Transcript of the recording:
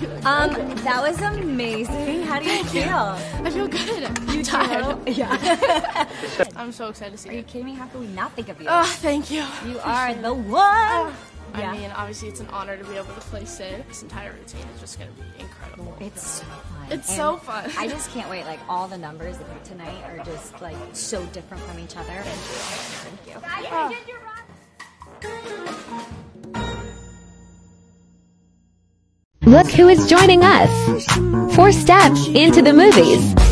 That was amazing. How do you feel? I feel good. I'm tired. Yeah. I'm so excited to see Are you kidding me? How could we not think of you? Oh, thank you. You are the one. I mean, obviously it's an honor to be able to play Sid. This entire routine is just going to be incredible. It's so fun. It's so fun. I just can't wait. Like, all the numbers tonight are just, like, so different from each other. Thank you. Thank you. Look who is joining us. 4 steps into the movies.